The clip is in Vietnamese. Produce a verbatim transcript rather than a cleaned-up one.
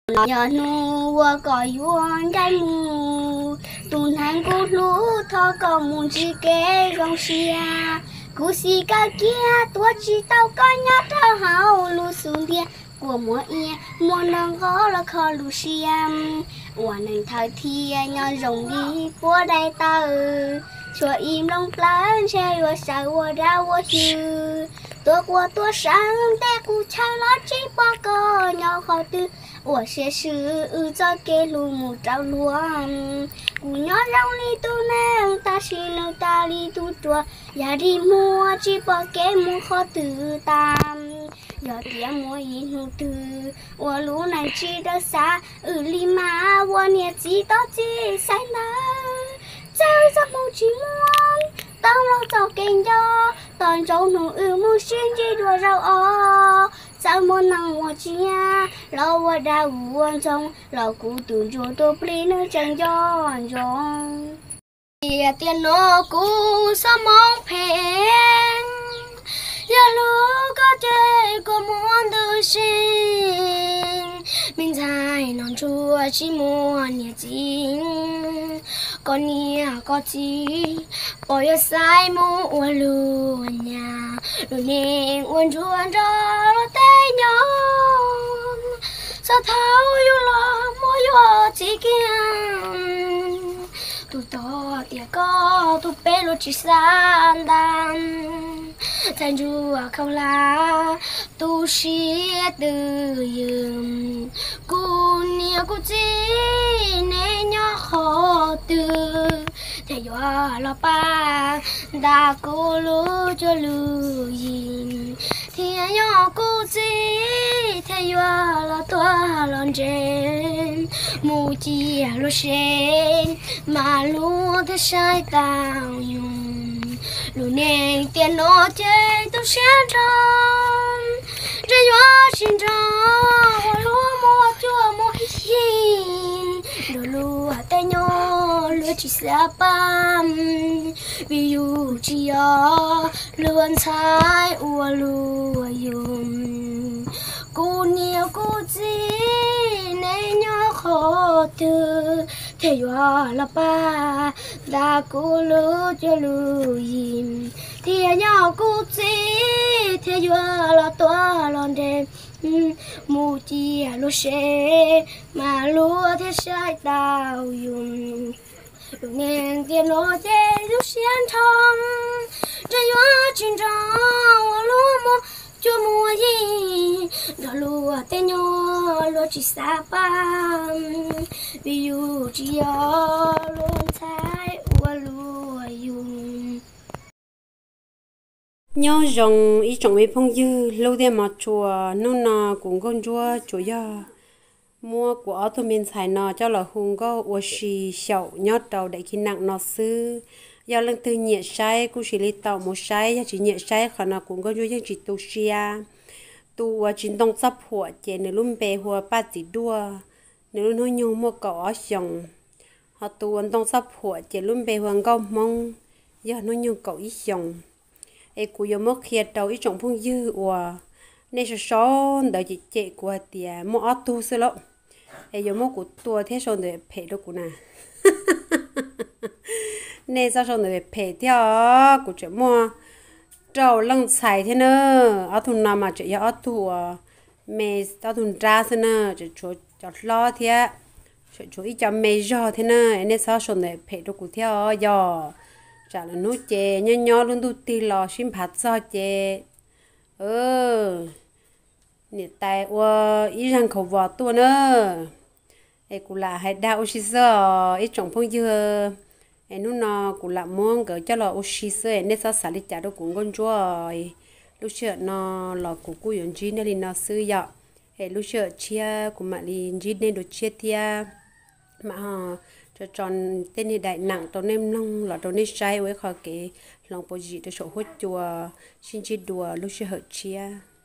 nhớ nu có yuan cái mu tuần hàng cú lú thọ có muốn chỉ kê gong xia cú xì cả kia tua chỉ tao có nhát thao hao lu xuống địa của mua ia mua nang có là kho lu xiam uan nang thay thi nhỏ rồng đi của đại ta cho im long plan che yo sa wo ra wo hiu tua qua tua sáng té cú cha nó chỉ bỏ có nhỏ khó tư我写诗做给路木照路，姑娘让你都能大西能大力都做，压力莫只把给木好得当，要点莫一努得，我路能知道啥，二里马我年纪到几岁呢？在这木去摸，当เรา早给呀，当中农二木先几多少哦。sao mà nắng hoa chia lâu qua đã uốn trong lâu cũ tuôn cho tôi plei nó chẳng gió gió tia tiền nó cũ sao mong phèn giờ lúa có chơi có muốn tự sinh mình dài non chua chỉ muốn nhẹ chính con nia có chi bỏ yo sai mu uốn luôn nhà rồi nên uốn chuan cho nó tay nhỏ sao tháo yo lo mua yo chỉ kia tu to tia có tu bé lo chỉ san đam thành chua không la tu sĩ từ yếm cô nia cô chi nên nhỏ khó từ thế yo lo pa đã cô lu cho lu yin thì nhỏ cô chi thế yo lo tua lon trên mu chi lo sen mà lu thế sai tao nhung lu nên tiền nó chơi tu sen trong这月心中我路莫做莫hin路路带nhau路chỉ xa bám vì dù chỉ ở luôn sai ua lùa dùng cô nhiều cô gì nên nhỏ khó từ thế yo là ba đã cô lú cho lú im thì nhỏ cô gì thế yo là toa lon đêm mu chi lú xe mà lú thế sai tao dùng nên tiền nó chơi lúc xiên thong trái hoa chín trăng lú mu cho mua gì đó lúa tên nhỏ lúa chỉ xa bám vì dù chỉ ở luôn thái ua lúa dùng nhau rồng ý trồng mấy phong dư lâu đêm mà chùa nông nà cũng con chùa chùa ya mua của tôi mình xài nọ cho là hùng có ua xì sậu nhót đầu để khi nặng nọ sư giờ lần từ nhẹ sai cũng chỉ lấy tàu một sai chỉ nhẹ sai khả năng cũng có vô những chỉ tu xia tu và chính đông sắpหัวเจนลุ่มเปหัวป้าจีดัวในรุ่นน้อยมัวเกาะสองhọ tu anh đông sắpหัวเจนลุ่มเปหัวเกาะมองgiờน้อยเกาะอีสองไอ้กูยังมัวเคลียร์เตาอีสองพุ่งยื้อว่ะในสซ้อนเดี๋ยวจีเจกูเตียมัวอัดtuซะแล้วไอ้ยังมัวกูตัวเท่ชนเดี๋ยวเพดกูน่ะในสซ้อนเดี๋ยวเพดเที่ยวกูจะมัวtrâu lăng xài thế nè, ở thùng nào mà chỉ ở thùng mẹ ở thùng ra thế nè, chỉ cho cho lo thế, chỉ cho ít cho mẹ cho thế nè, nên sao xong này phải được cụ theo giờ, chả là nuôi chè nhỏ nhỏ luôn tu tì lò xin phát cho chè, ừ, nè tại ở ít răng khẩu vỏ tua nữa, ấy cụ là hay đau xí sợ, ít trồng phong dưa em nó nó cũng làm món cái cho là oxy sữa nên sao xả đi chả đâu cũng con chúa lúc trước nó là cũng cố dùng gì nên nó sữa vậy em lúc trước chia cũng mà đi gì nên được chia thia mà họ cho tròn tên này đại nặng tao nem long là tao nên sai với khỏi cái lòng bao gì để sổ hốt chùa xin chỉ đùa lúc trước chia